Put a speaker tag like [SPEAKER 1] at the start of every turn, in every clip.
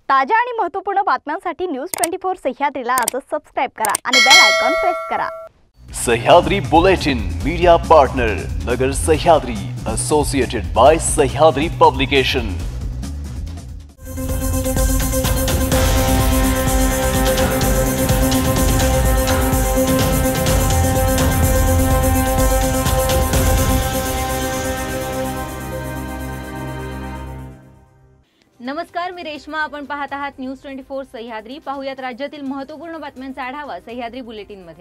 [SPEAKER 1] ताज्या आणि महत्त्वपूर्ण बातम्यांसाठी न्यूज 24 सह्याद्रीला आजच सबस्क्राइब करा आणि बेल आयकॉन प्रेस करा।
[SPEAKER 2] Sahyadri bulletin media partner Nagar Sahyadri associated by Sahyadri publication.
[SPEAKER 3] नमस्कार, मी रेश्मा। आपण पाहत आहात न्यूज 24 सह्याद्री। पाहुयात राज्यातील महत्त्वपूर्ण बातम्यांचा आढावा सह्याद्री बुलेटिन मध्ये।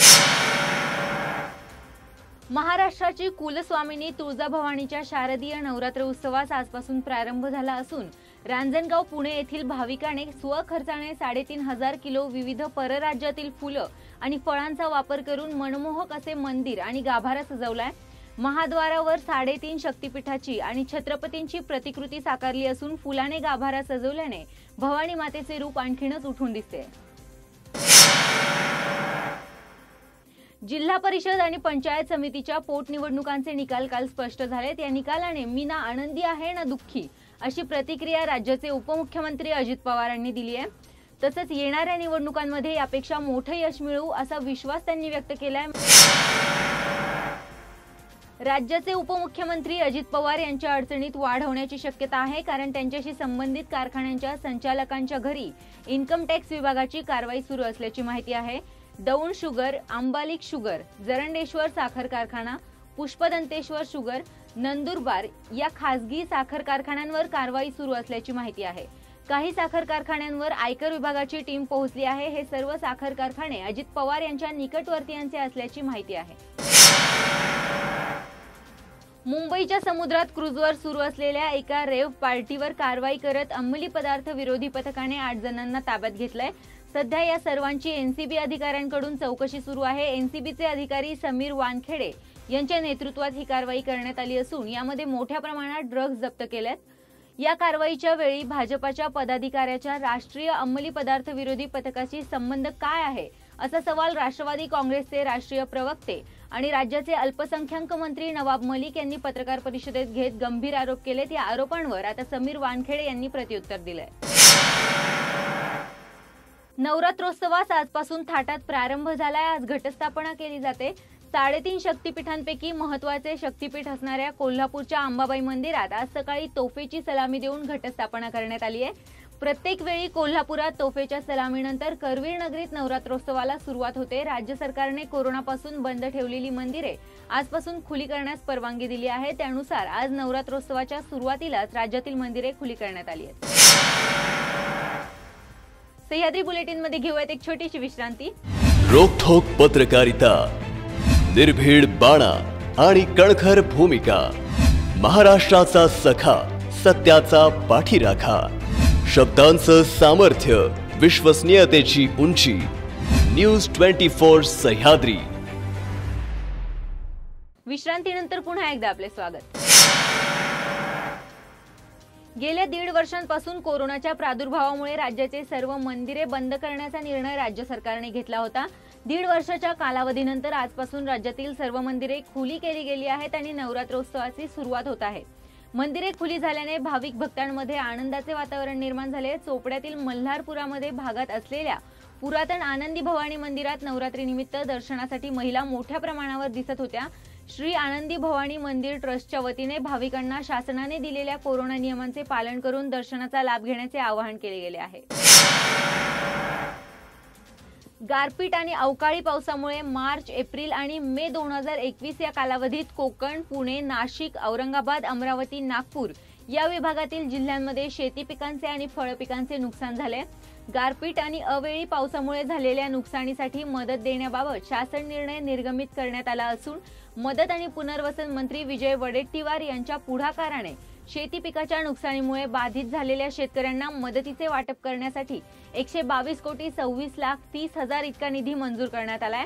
[SPEAKER 3] महाराष्ट्राची कुलस्वामिनी तुळजाभवानीच्या शारदीय नवरात्र उत्सवास आजपासून प्रारंभ झाला असून रांजणगाव पुणे येथील भाविकांनी स्वखर्चाने 3,500 किलो विविध परराज्यातील फुलं आणि फळांचा वापर करून मनमोहक असे मंदिर आणि गाभारा सजवलाय। महाद्वारावर 3.5 शक्तिपीठाची आणि छत्रपतींची प्रतिकृती साकारली असून फुलाने गाभारा सजवल्याने भवानी मातेचे रूप आणखीनच उठून दिसते। जिल्हा परिषद आणि पंचायत समितीच्या पोटनिवडणुकांचे निकाल काल स्पष्ट झालेत। या निकालाने मी ना आनंदी आहे ना दुःखी अशी प्रतिक्रिया राज्याचे उपमुख्यमंत्री अजित पवार यांनी दिली आहे। तसंच येणाऱ्या निवडणुकांमध्ये यापेक्षा मोठं यश मिळवू असा विश्वास त्यांनी व्यक्त केलाय। राज्याचे उपमुख्यमंत्री अजित पवार यांच्या अडचणीत वाढ होण्याची शक्यता आहे, कारण त्यांच्याशी संबंधित कारखान्यांच्या संचालकांच्या घरी इन्कम टॅक्स विभागाची कारवाई सुरू असल्याची माहिती आहे। दौंड शुगर, अंबालिक शुगर, जरंडेश्वर साखर कारखाना, पुष्पदंतेश्वर शुगर, नंदुरबार या खासगी साखर कारखान्यांवर कारवाई सुरू असल्याची माहिती आहे। काही साखर कारखान्यांवर आयकर विभागाची टीम पोहोचली आहे। हे सर्व साखर कारखाने अजित पवार यांच्या निकटवर्तीयांचे असल्याची माहिती आहे। मुंबईच्या समुद्रात क्रूझवर सुरू असलेल्या एका रेव्ह पार्टीवर कारवाई करत अंमली पदार्थ विरोधी पथकाने 8 जणांना ताब्यात घेतलंय। सध्या या सर्वांची एनसीबी अधिकाऱ्यांकडून चौकशी सुरू आहे। एनसीबीचे अधिकारी समीर वानखेडे यांच्या नेतृत्वात ही कारवाई करण्यात आली असून यामध्ये मोठ्या प्रमाणात ड्रग्ज जप्त केलेत। या कारवाईच्या वेळी भाजपाच्या पदाधिकाऱ्याच्या राष्ट्रीय अंमली पदार्थ विरोधी पथकाशी संबंध काय आहे असा सवाल राष्ट्रवादी काँग्रेसचे राष्ट्रीय प्रवक्ते आणि राज्याचे अल्पसंख्याक मंत्री नवाब मलिक यांनी पत्रकार परिषदेत घेत गंभीर आरोप केलेत। या आरोपांवर आता समीर वानखेडे यांनी प्रत्युत्तर दिलंय। नवरात्रोत्सवास आजपासून थाटात प्रारंभ झालाय। आज घटस्थापना केली जाते। 3.5 शक्तिपीठांपैकी महत्त्वाचे शक्तिपीठ असणाऱ्या कोल्हापूरच्या अंबाबाई मंदिरात आज सकाळी तोफेची सलामी देऊन घटस्थापना करण्यात आली आहे। प्रत्येक वेळी कोल्हापुरात तोफेच्या सलामीनंतर करवीर नगरीत नवरात्रोत्सवाला सुरुवात होते। राज्य सरकारने कोरोनापासून बंद ठेवलेली मंदिरे आजपासून खुली करण्यास परवानगी दिली आहे। त्यानुसार आज नवरात्रोत्सवाच्या सुरुवातीलाच राज्यातील मंदिरे खुली करण्यात आली आहेत। सह्याद्री बुलेटिन मध्ये घेऊयात एक छोटीशी विश्रांती।
[SPEAKER 2] रोखोक पत्रकारिता, निर्भीड बाणा आणि कणखर भूमिका, महाराष्ट्राचा सखा, सत्याचा पाठीराखा, शब्दांचं सामर्थ्य, विश्वसनीयतेची उंची, न्यूज 24 सह्याद्री।
[SPEAKER 3] विश्रांतीनंतर पुन्हा एकदा आपले स्वागत। गेल्या 1.5 वर्षांपासून कोरोनाच्या प्रादुर्भावामुळे राज्याचे सर्व मंदिरे बंद करण्याचा निर्णय राज्य सरकारने घेतला होता। 1.5 वर्षाच्या कालावधीनंतर आजपासून राज्यातील सर्व मंदिरे खुली केली गेली आहेत आणि नवरात्रोत्सवाची सुरुवात होत आहे। मंदिरे खुली झाल्याने भाविक भक्तांमध्ये आनंदाचे वातावरण निर्माण झाले। चोपड्यातील मल्हारपुरामध्ये भागात असलेल्या पुरातन आनंदी भवानी मंदिरात नवरात्रीनिमित्त दर्शनासाठी महिला मोठ्या प्रमाणावर दिसत होत्या। श्री आनंदी भवानी मंदिर ट्रस्टच्या वतीने भाविकांना शासनाने दिलेल्या कोरोना नियमांचे पालन करून दर्शनाचा लाभ घेण्याचे आवाहन केले गेले आहे। गारपीट आणि अवकाळी पावसामुळे मार्च, एप्रिल आणि मे 2021 या कालावधीत कोकण, पुणे, नाशिक, औरंगाबाद, अमरावती, नागपूर या विभागातील जिल्ह्यांमध्ये शेती पिकांचे आणि फळ पिकांचे नुकसान झाले। गारपीट आणि अवेळी पावसामुळे झालेल्या नुकसानीसाठी मदत देण्याबाबत शासन निर्णय निर्गमित करण्यात आला असून मदत आणि पुनर्वसन मंत्री विजय वडेट्टीवार यांच्या पुढाकाराने शेती पिकाच्या नुकसानीमुळे बाधित झालेल्या शेतकऱ्यांना मदतीचे वाटप करण्यासाठी 122 कोटी 26,30,000 इतका निधी मंजूर करण्यात आलाय।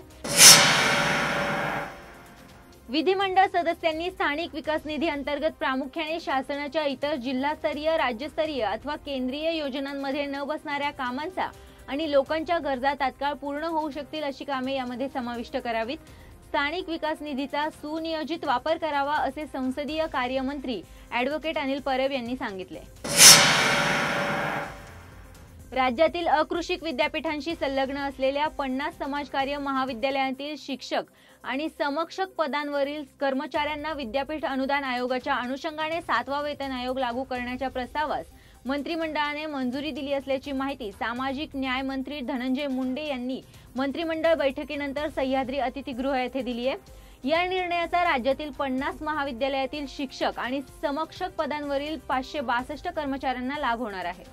[SPEAKER 3] विधिमंडळ सदस्यांनी स्थानिक विकास निधी अंतर्गत प्रामुख्याने शासनाच्या इतर जिल्हास्तरीय, राज्यस्तरीय अथवा केंद्रीय योजनांमध्ये न बसणाऱ्या कामांचा आणि लोकांच्या गरजा तात्काळ पूर्ण होऊ शकतील अशी कामे यामध्ये समाविष्ट करावीत। स्थानिक विकास निधीचा सुनियोजित वापर करावा असे संसदीय कार्यमंत्री ॲडव्होकेट अनिल परब यांनी सांगितले। राज्यातील अकृषिक विद्यापीठांशी संलग्न असलेल्या 50 समाजकार्य महाविद्यालयातील शिक्षक आणि समकक्ष पदांवरील कर्मचाऱ्यांना विद्यापीठ अनुदान आयोगाच्या अनुषंगाने 7वा वेतन आयोग लागू करण्याच्या प्रस्तावास मंत्रिमंडळाने मंजुरी दिली असल्याची माहिती सामाजिक न्याय मंत्री धनंजय मुंडे यांनी मंत्रिमंडळ बैठकीनंतर सह्याद्री अतिथीगृह येथे दिली आहे। या निर्णयाचा राज्यातील 50 महाविद्यालयातील शिक्षक आणि समकक्ष पदांवरील 562 कर्मचाऱ्यांना लाभ होणार आहे।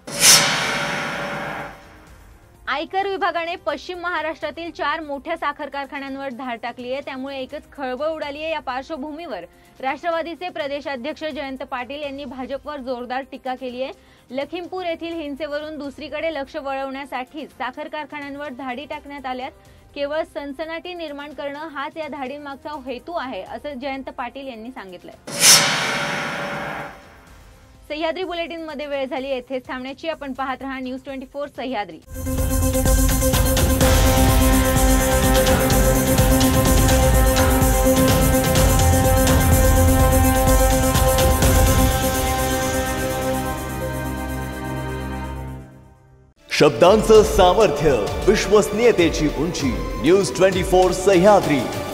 [SPEAKER 3] आयकर विभागाने पश्चिम महाराष्ट्रातील 4 मोठ्या साखर कारखान्यांवर धाड टाकली आहे, त्यामुळे एकच खळबळ उडाली आहे। या पार्श्वभूमीवर राष्ट्रवादीचे प्रदेशाध्यक्ष जयंत पाटील यांनी भाजपवर जोरदार टीका केली आहे। लखीमपूर येथील हिंसेवरून दुसरीकडे लक्ष वळवण्यासाठी साखर कारखान्यांवर धाडी टाकण्यात आल्यात। केवळ सनसनाटी निर्माण करणं हाच या धाडींमागचा हेतू आहे, असं जयंत पाटील यांनी सांगितलंय। सह्याद्री बुलेटिन मध्ये वेळ झाली येथेच थांबण्याची। आपण पाहत रहा न्यूज 24 सह्याद्री।
[SPEAKER 2] शब्दांचं सामर्थ्य, विश्वसनीयतेची उंची, न्यूज 24 सह्याद्री।